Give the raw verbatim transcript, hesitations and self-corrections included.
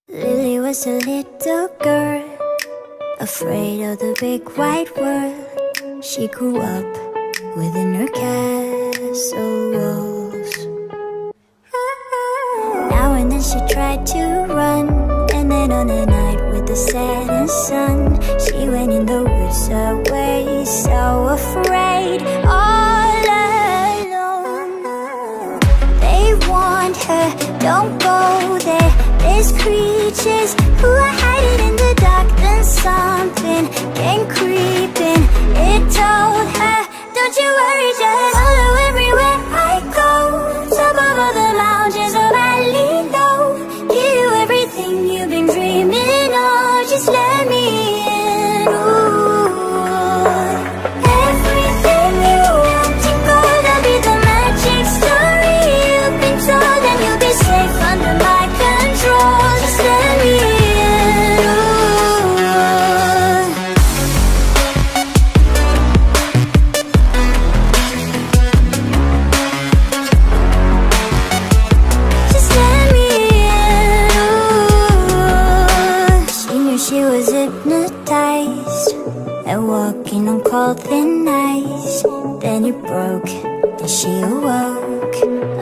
Lily was a little girl, afraid of the big white world. She grew up within her castle walls. Now and then she tried to run, and then on a night with the setting sun, she went in the woods away, so afraid, all alone. They warned her, don't go there, there's creatures who are hiding in the dark. Then something came creeping, it told her, don't you worry, just follow everywhere I go. Top of all the mountains of valley low, give you everything you've been dreaming of. Just let me in. Ooh. Everything you want to go, that'll be the magic story you've been told, and you'll be safe under my control. Just let me in. She was hypnotized and walking on cold thin ice. Then it broke and she awoke.